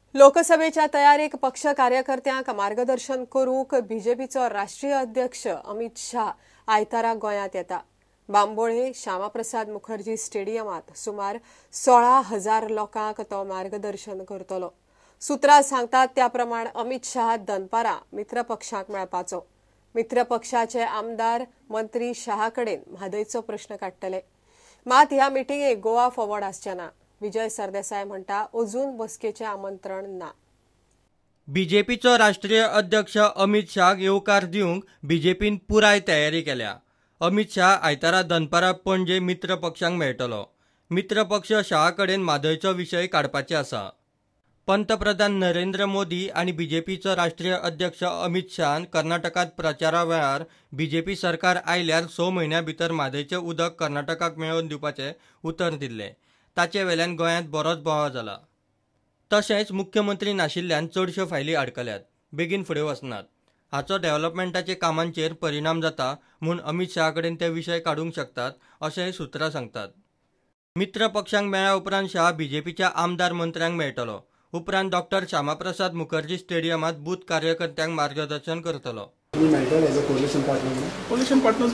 लोकसभेच्या तयारेक पक्ष कार्यकर्त्यांक मार्गदर्शन करूंक बीजेपीचो राष्ट्रीय अध्यक्ष अमित शाह आयतारा गोंयांत येता. बांबोळे श्यामाप्रसाद मुखर्जी स्टेडियमात सुमार 16,000 लोकांक तो मार्गदर्शन करतलो. सुत्रां सांगतात त्या प्रमाण अमित शाह दनपारां मित्र पक्षांक मेळपाचो. मित्र पक्षाचे आमदार मंत्री शाह कडेन म्हादयचो प्रश्न काडटले. मात ह्या मिटिंगेक गोवा फॉरवर्ड आसचें ना. विजय सरदेसाय म्हणटा अजून बसकेचे आमंत्रण ना. बीजेपीचो राष्ट्रीय अध्यक्ष अमित शाह येवकार दिवंक बीजेपीन पुराय तयारी केल्या. अमित शाह आयतारा दनपारां पणजे मित्र पक्षांक मेळटलो. मित्र पक्ष शाह कडेन म्हादयचो विशय काडपाचे आसा. पंतप्रधान नरेंद्र मोदी आनी बीजेपीचो राष्ट्रीय अध्यक्ष अमित शाहान कर्नाटकांत प्रचारा वेळार बीजेपी सरकार आयल्यार 6 म्हयन्यां भितर म्हादयचें उदक कर्नाटकाक मेळोवन दिवपाचें उतर दिल्लें. ताचे वेल्यान गोंयांत बरोच बोवाळ जाला. तशेंच मुख्यमंत्री नाशिल्ल्यान चडश्यो फायली आडकल्यात, बेगीन फुडें वचनात. हाचो डेव्हलपमेंटाच्या कामांचेर परिणाम जाता म्हूण अमित शाह कडेन ते विशय काडूंक शकतात अशेंय सुत्रां सांगतात. मित्र पक्षांक मेळ्ळ्या उपरांत शाह बीजेपीच्या आमदार मंत्र्यांक मेळटलो. उपरांत डॉ. श्यामाप्रसाद मुखर्जी स्टेडियमात बूथ कार्यकर्त्यांक मार्गदर्शन करतलो. कोalition partners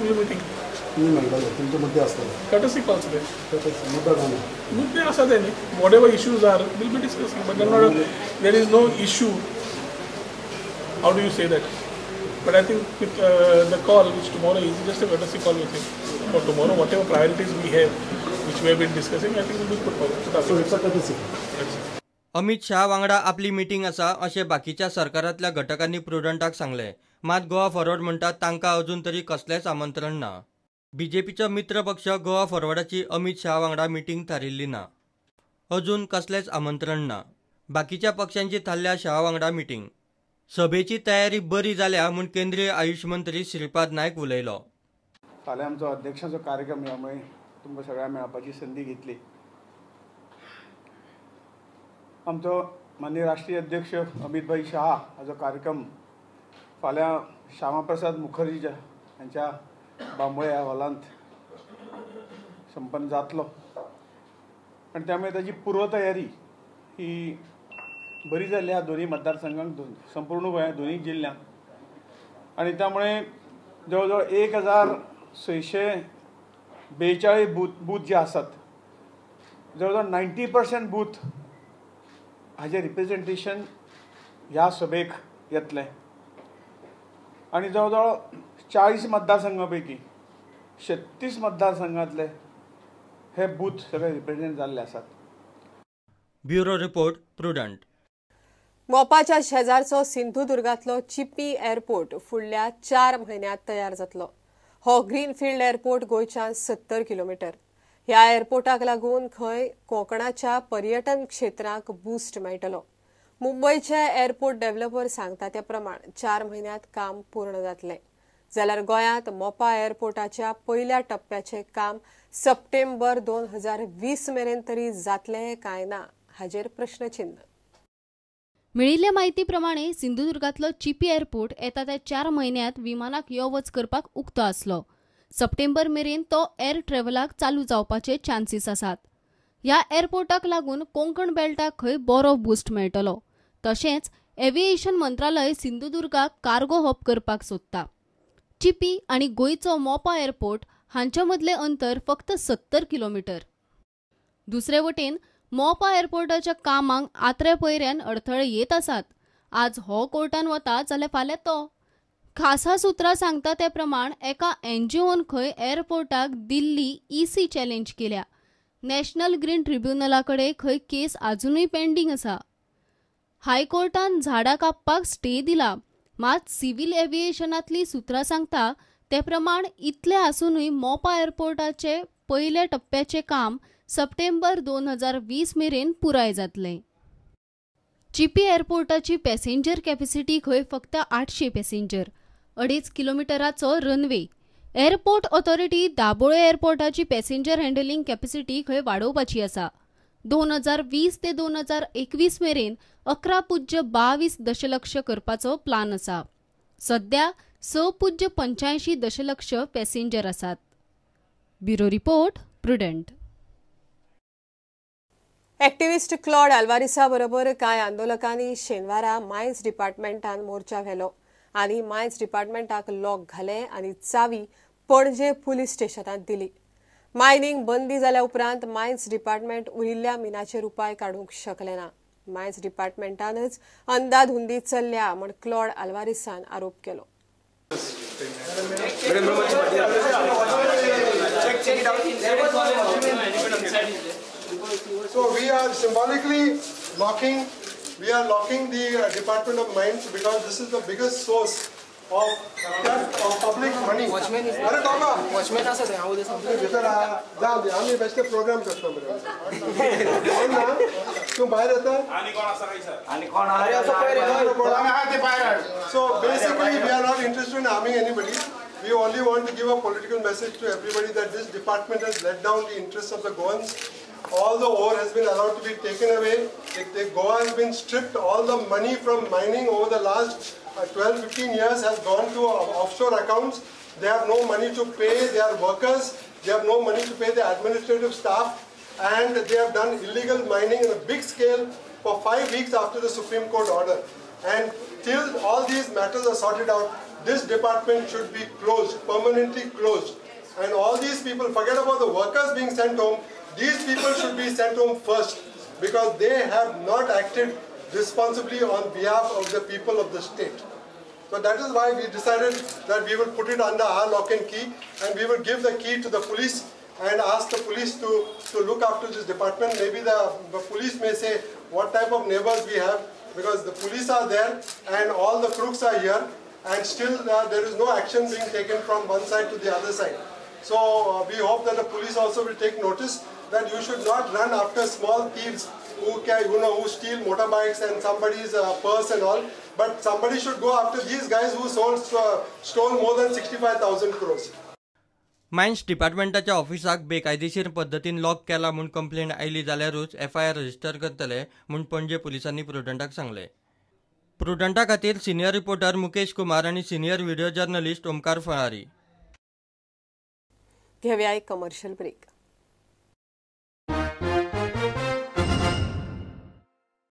courtesy calls mudde asade ni whatever issues are will be discussing, but there is no issue. How do you say that? But I think with the call which tomorrow is just a courtesy call with him for tomorrow, whatever priorities we have which we have been discussing, I think will be put forward. So it's a courtesy. Amit Shah वांगडा आपली meeting आसा अशें बाकीच्या सरकारांतल्या घटकांनी प्रुडंटाक सांगलें. मात Goa forward म्हणटा तांकां अजून तरी कसलेंच आमंत्रण ना. बीजेपीचो मित्र पक्ष गोवा फॉरवर्डाची अमित शाह वांगडा मिटींग थारिल्ली ना. अजून कसलेंच आमंत्रण ना. बाकीच्या पक्षांची थारल्या शाह वांगडा मिटींग. सभेची तयारी बरी जाल्या म्हूण केंद्रीय आयुष मंत्री श्रीपाद नायक उलयलो. फाल्यां आमचो अध्यक्षाचो कार्यक्रम ह्या मुळे तुमकां सगळ्यांक मेळपाची संदी घेतली. आमचो माननीय राष्ट्रीय अध्यक्ष अमित भाई शाह हाचो कार्यक्रम फाल्यां श्यामाप्रसाद मुखर्जी हांच्या बांबोळे ह्या हॉलांत संपन्न जातलो. आनी त्यामुळे ताची पूर्व तयारी ही बरी जाल्ली ह्या दोन्ही मतदारसंघांक, संपूर्ण गोंयांत दोन्ही जिल्ल्यांत. आनी त्यामुळे जवळ जवळ 1,642 बूथ जे आसात, जवळ जवळ 90% बूथ हाजे रिप्रेझेंटेशन ह्या सभेक येतलें. आनी जवळ जवळ 40 मतदारसंघां पैकी 36 मतदारसंघांतले हे बूथ सगळे रिप्रेझेंट जाल्ले आसात. Bureau report prudent. मोपाच्या शेजारचो सिंधुदुर्गांतलो चिपी एअरपोर्ट फुडल्या 4 म्हयन्यांत तयार जातलो. हो ग्रीनफिल्ड एअरपोर्ट गोंयच्यान 70 किलोमीटर. ह्या एअरपोर्टाक लागून खंय कोंकणाच्या पर्यटन क्षेत्राक बूस्ट मेळटलो. मुंबयचे एअरपोर्ट डेव्हलपर सांगता त्या प्रमाण 4 म्हयन्यांत काम पूर्ण जातलें. जाल्यार गोंयांत मोपा एअरपोर्टाच्या पयल्या टप्प्याचें काम सप्टेंबर 2020 मेरेन तरी जातलें काय ना हाचेर प्रश्नचिन्ह. मेळिल्ल्या म्हायती प्रमाणे सिंधुदुर्गांतलो चिपी एअरपोर्ट येता त्या 4 म्हयन्यांत विमानाक यो वच करपाक उक्तो आसलो. सप्टेंबर मेरेन तो एअर ट्रॅव्हलाक चालू जावपाचे चान्सीस आसात. ह्या एअरपोर्टाक लागून कोंकण बेल्टाक खंय बरो बूस्ट मेळटलो. तशेंच एव्हिएशन मंत्रालय सिंधुदुर्गाक कार्गो हब करपाक सोदता. चिपी आनी गोंयचो मोपा एअरपोर्ट हांच्या मदलें अंतर फक्त 70 किलोमीटर. दुसरे वटेन मोपा एअरपोर्टाच्या कामांक आत्रे पयऱ्यान अडथळे येत आसात. आज हो कोर्टान वता जाल्यार फाल्यां तो. खासा सुत्रां सांगता ते प्रमाण एका एनजीओन खंय एअरपोर्टाक दिल्ली ईसी चॅलेंज केल्या. नॅशनल ग्रीन ट्रिब्युनला कडेन खंय केस अजूनय पेंडींग आसा. हायकोर्टान झाडां कापपाक स्टे दिला. मात सिव्हिल एव्हिएशनांतली सुत्रां सांगता ते प्रमाण इतले आसूनय मोपा एअरपोर्टाचे पयले टप्प्याचे काम सप्टेंबर 2020 मेरेन पुराय जातलें. चिपी एअरपोर्टाची पॅसेंजर कॅपॅसिटी खंय फक्त 800 पॅसेंजर. 2.5 किलोमिटराचो रनवे. एअरपोर्ट ऑथॉरिटी दाबोळे एअरपोर्टाची पॅसेंजर हँडलिंग कॅपॅसिटी खंय वाडोवपाची आसा. 2020 ते 2021 मेरेन 11.22 दशलक्ष करपाचो प्लान आसा. सध्या 6.85 दशलक्ष पॅसेंजर आसात. Bureau report prudent. Activist Claude आल्वारिसा बरोबर कांय आंदोलकांनी शेनवारा मायन्स डिपार्टमेंटान मोर्चा व्हेलो आनी मायन्स डिपार्टमेंटाक लॉक घाले आनी चावी पणजे पुलीस स्टेशनात दिली. मायनिंग बंदी जाल्या उपरांत मायन्स डिपार्टमेंट उरिल्ल्या मिनाचेर उपाय काडूंक शकले ना. मायन्स डिपार्टमेंटानच अंदाधुंदी चल्ल्या म्हण क्लॉड आल्वारिसान आरोप केलो. So we are symbolically locking the Department of Mines because this is the biggest source of theft of public money. Watchman is अरे बाबा watchman असं ते आऊ दे समजा भितर जाऊ दे आम्ही बेस्ट प्रोग्राम करतो बरं ना तू बाहेर येता So basically we are not interested in harming anybody. We only want to give a political message to everybody that this department has let down the interests of the Goans. All the ore has been allowed to be taken away. Goa has been stripped. All the money from mining over the last 12-15 years has gone to offshore accounts. They have no money to pay their workers. They have no money to pay the administrative staff. And they have done illegal mining on a big scale for 5 weeks after the Supreme Court order. And till all these matters are sorted out, this department should be closed, permanently closed. And all these people, forget about the workers being sent home, these people should be sent home first because they have not acted responsibly on behalf of the people of the state. So that is why we decided that we will put it under our lock and key and we will give the key to the police and ask the police to look after this department. Maybe the police may say what type of neighbors we have because the police are there and all the crooks are here and still there is no action being taken from one side to the other side. So we hope that the police also will take notice that you should not run after small thieves who steal motorbikes and somebody's purse and all, but somebody should go after these guys who stole more than 65,000 crores. Mines डिपार्टमेंटाच्या ऑफिसाक बेकायदेशीर पद्धतीन lock केला म्हूण complaint आयली जाल्यारूच FIR register करतले म्हूण पणजे पुलिसांनी प्रुडंटाक सांगले. प्रुडंटा खातीर सिनियर रिपोर्टर मुकेश कुमार आनी senior video journalist Omkar Phalari. घेवया एक कमर्शियल ब्रेक.